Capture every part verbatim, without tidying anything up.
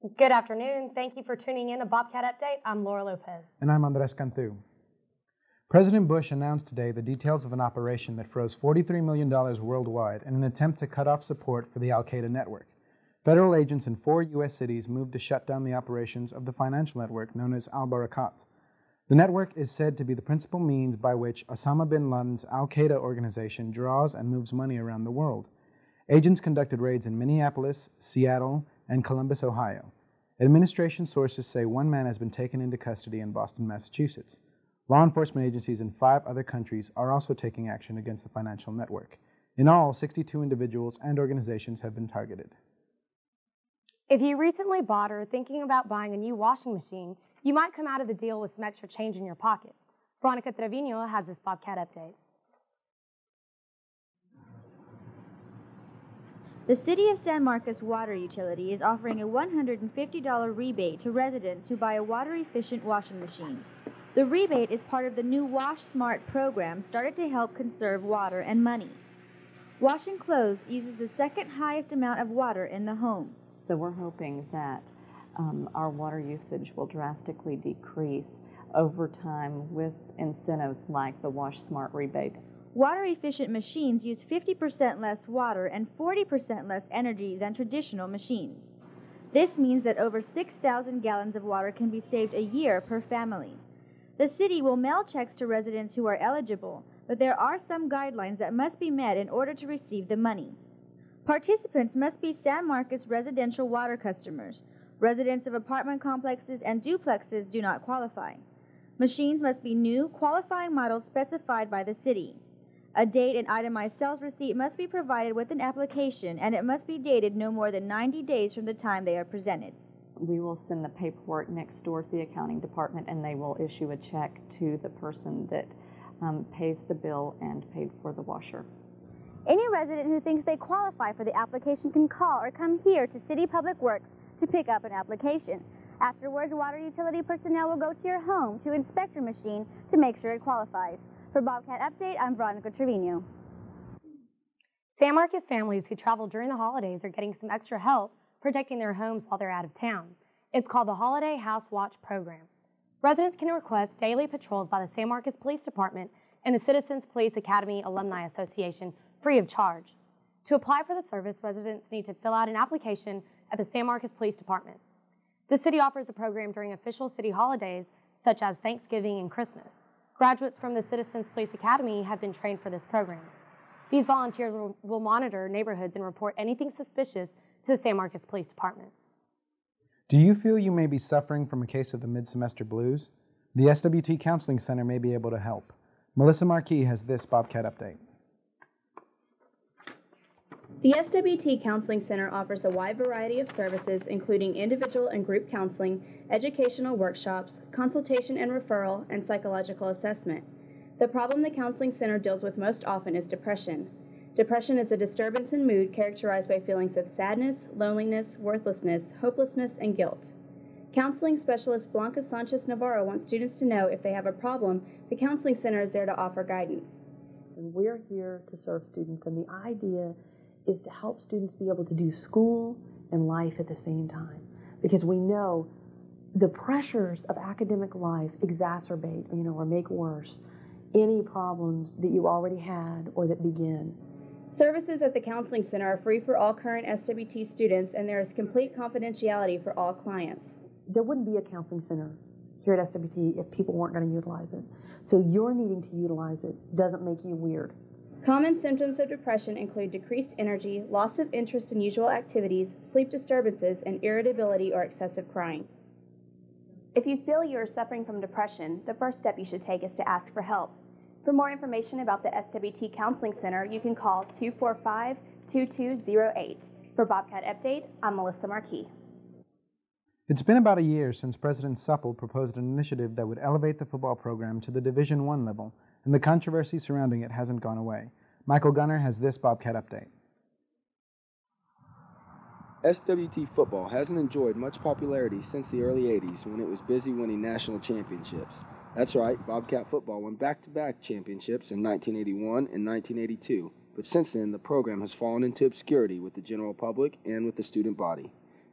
Good afternoon. Thank you for tuning in to Bobcat Update. I'm Laura Lopez. And I'm Andres Cantu. President Bush announced today the details of an operation that froze forty-three million dollars worldwide in an attempt to cut off support for the Al-Qaeda network. Federal agents in four U S cities moved to shut down the operations of the financial network known as Al-Barakat. The network is said to be the principal means by which Osama bin Laden's Al-Qaeda organization draws and moves money around the world. Agents conducted raids in Minneapolis, Seattle, and Columbus, Ohio. Administration sources say one man has been taken into custody in Boston, Massachusetts. Law enforcement agencies in five other countries are also taking action against the financial network. In all, sixty-two individuals and organizations have been targeted. If you recently bought or are thinking about buying a new washing machine, you might come out of the deal with some extra change in your pocket. Veronica Trevino has this Bobcat Update. The City of San Marcos Water Utility is offering a one hundred fifty dollars rebate to residents who buy a water-efficient washing machine. The rebate is part of the new Wash Smart program started to help conserve water and money. Washing clothes uses the second highest amount of water in the home. So we're hoping that um, our water usage will drastically decrease over time with incentives like the Wash Smart rebate. Water-efficient machines use fifty percent less water and forty percent less energy than traditional machines. This means that over six thousand gallons of water can be saved a year per family. The city will mail checks to residents who are eligible, but there are some guidelines that must be met in order to receive the money. Participants must be San Marcos residential water customers. Residents of apartment complexes and duplexes do not qualify. Machines must be new, qualifying models specified by the city. A date and itemized sales receipt must be provided with an application, and it must be dated no more than ninety days from the time they are presented. We will send the paperwork next door to the accounting department, and they will issue a check to the person that um, pays the bill and paid for the washer. Any resident who thinks they qualify for the application can call or come here to City Public Works to pick up an application. Afterwards, water utility personnel will go to your home to inspect your machine to make sure it qualifies. For Bobcat Update, I'm Veronica Trevino. San Marcos families who travel during the holidays are getting some extra help protecting their homes while they're out of town. It's called the Holiday House Watch Program. Residents can request daily patrols by the San Marcos Police Department and the Citizens Police Academy Alumni Association free of charge. To apply for the service, residents need to fill out an application at the San Marcos Police Department. The city offers the program during official city holidays such as Thanksgiving and Christmas. Graduates from the Citizens Police Academy have been trained for this program. These volunteers will, will monitor neighborhoods and report anything suspicious to the San Marcos Police Department. Do you feel you may be suffering from a case of the mid-semester blues? The S W T Counseling Center may be able to help. Melissa Marquis has this Bobcat Update. The S W T Counseling Center offers a wide variety of services, including individual and group counseling, educational workshops, consultation and referral, and psychological assessment. The problem the Counseling Center deals with most often is depression. Depression is a disturbance in mood characterized by feelings of sadness, loneliness, worthlessness, hopelessness, and guilt. Counseling specialist Blanca Sanchez Navarro wants students to know if they have a problem, the Counseling Center is there to offer guidance. And we're here to serve students, and the idea is to help students be able to do school and life at the same time. Because we know the pressures of academic life exacerbate, you know, or make worse any problems that you already had or that begin. Services at the Counseling Center are free for all current S W T students, and there is complete confidentiality for all clients. There wouldn't be a counseling center here at S W T if people weren't going to utilize it. So your needing to utilize it doesn't make you weird. Common symptoms of depression include decreased energy, loss of interest in usual activities, sleep disturbances, and irritability or excessive crying. If you feel you are suffering from depression, the first step you should take is to ask for help. For more information about the S W T Counseling Center, you can call two four five, two two zero eight. For Bobcat Update, I'm Melissa Marquis. It's been about a year since President Supple proposed an initiative that would elevate the football program to the Division One level, and the controversy surrounding it hasn't gone away. Michael Gunner has this Bobcat Update. S W T football hasn't enjoyed much popularity since the early eighties when it was busy winning national championships. That's right, Bobcat football won back-to-back championships in nineteen eighty-one and nineteen eighty-two, but since then the program has fallen into obscurity with the general public and with the student body.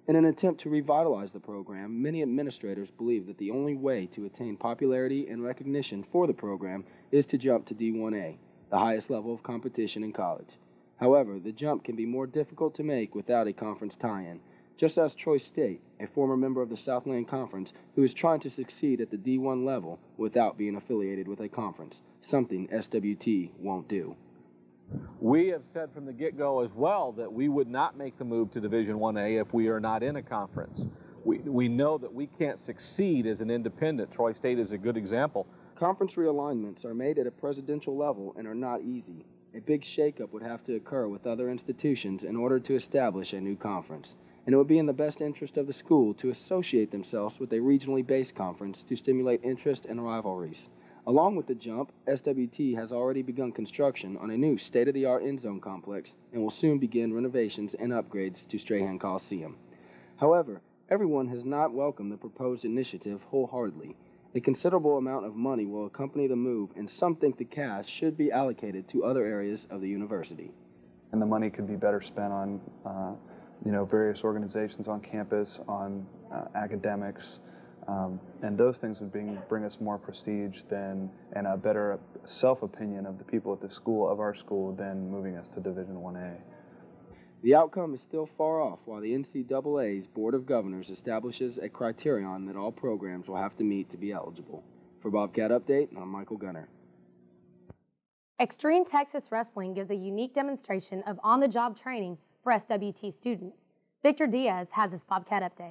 In an attempt to revitalize the program, many administrators believe that the only way to attain popularity and recognition for the program is to jump to D one A, the highest level of competition in college. However, the jump can be more difficult to make without a conference tie-in, just as Troy State, a former member of the Southland Conference, who is trying to succeed at the D one level without being affiliated with a conference, something S W T won't do. We have said from the get-go as well that we would not make the move to Division one A if we are not in a conference. We, we know that we can't succeed as an independent. Troy State is a good example. Conference realignments are made at a presidential level and are not easy. A big shakeup would have to occur with other institutions in order to establish a new conference, and it would be in the best interest of the school to associate themselves with a regionally based conference to stimulate interest and rivalries. Along with the jump, S W T has already begun construction on a new state-of-the-art end zone complex and will soon begin renovations and upgrades to Strahan Coliseum. However, everyone has not welcomed the proposed initiative wholeheartedly. A considerable amount of money will accompany the move, and some think the cash should be allocated to other areas of the university. And the money could be better spent on, uh, you know, various organizations on campus, on uh, academics, um, and those things would bring, bring us more prestige than, and a better self-opinion of the people at the school, of our school, than moving us to Division one A. The outcome is still far off while the N C double A's Board of Governors establishes a criterion that all programs will have to meet to be eligible. For Bobcat Update, I'm Michael Gunner. Extreme Texas Wrestling gives a unique demonstration of on-the-job training for S W T students. Victor Diaz has his Bobcat Update.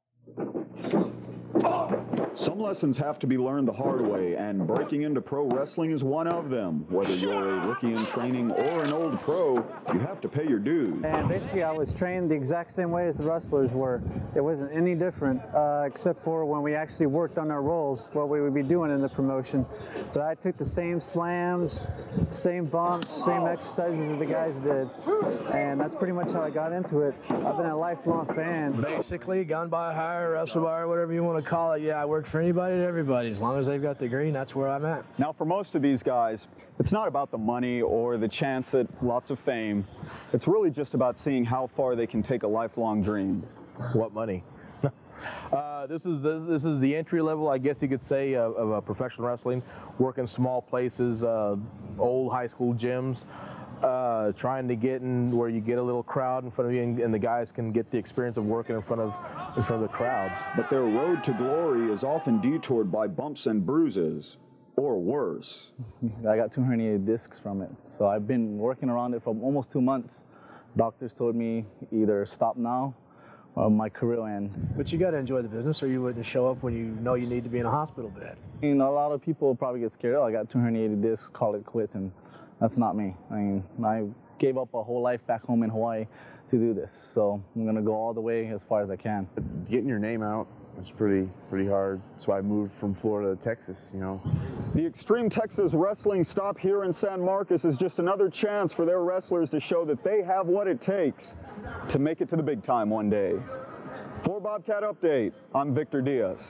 Some lessons have to be learned the hard way, and breaking into pro wrestling is one of them. Whether you're a rookie in training or an old pro, you have to pay your dues. And basically, I was trained the exact same way as the wrestlers were. It wasn't any different, uh, except for when we actually worked on our roles, what we would be doing in the promotion. But I took the same slams, same bumps, same exercises as the guys did, and that's pretty much how I got into it. I've been a lifelong fan. Basically, gun by hire, wrestle by hire, whatever you want to call it. Yeah, I work for anybody and everybody. As long as they've got the green, that's where I'm at. Now, for most of these guys, it's not about the money or the chance at lots of fame. It's really just about seeing how far they can take a lifelong dream. What money? uh, this is the, this is the entry level, I guess you could say, of, of uh, professional wrestling. Work in small places, uh, old high school gyms. Uh, trying to get in where you get a little crowd in front of you, and, and the guys can get the experience of working in front of in front of the crowds. But their road to glory is often detoured by bumps and bruises, or worse. I got two herniated discs from it, so I've been working around it for almost two months. Doctors told me either stop now or my career will end. But you got to enjoy the business, or you wouldn't show up when you know you need to be in a hospital bed. You know, a lot of people probably get scared. Oh, I got two herniated discs, call it quits, and that's not me. I mean, I gave up a whole life back home in Hawaii to do this, so I'm gonna go all the way as far as I can. Getting your name out is pretty, pretty hard. That's why I moved from Florida to Texas, you know. The Extreme Texas Wrestling stop here in San Marcos is just another chance for their wrestlers to show that they have what it takes to make it to the big time one day. For Bobcat Update, I'm Victor Diaz.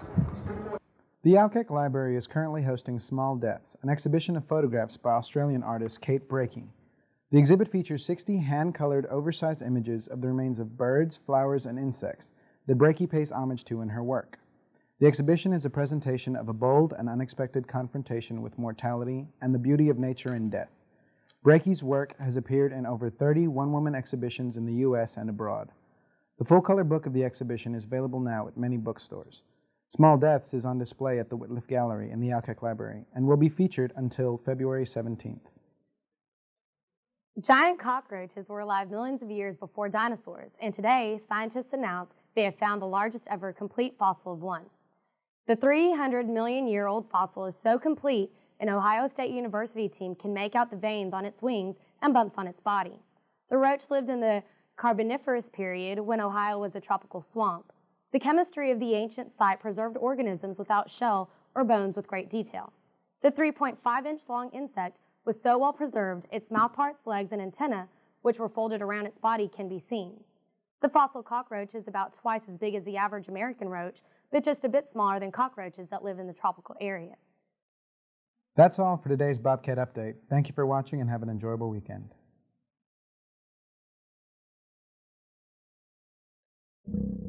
The Alkek Library is currently hosting Small Deaths, an exhibition of photographs by Australian artist Kate Breaking. The exhibit features sixty hand-colored, oversized images of the remains of birds, flowers, and insects that Breaking pays homage to in her work. The exhibition is a presentation of a bold and unexpected confrontation with mortality and the beauty of nature and death. Breaking's work has appeared in over thirty one-woman exhibitions in the U S and abroad. The full-color book of the exhibition is available now at many bookstores. Small Deaths is on display at the Whitliff Gallery in the Alkek Library and will be featured until February seventeenth. Giant cockroaches were alive millions of years before dinosaurs, and today scientists announced they have found the largest ever complete fossil of one. The three hundred million year old fossil is so complete, an Ohio State University team can make out the veins on its wings and bumps on its body. The roach lived in the Carboniferous period when Ohio was a tropical swamp. The chemistry of the ancient site preserved organisms without shell or bones with great detail. The three point five inch long insect was so well preserved, its mouthparts, legs, and antennae, which were folded around its body, can be seen. The fossil cockroach is about twice as big as the average American roach, but just a bit smaller than cockroaches that live in the tropical area. That's all for today's Bobcat Update. Thank you for watching and have an enjoyable weekend.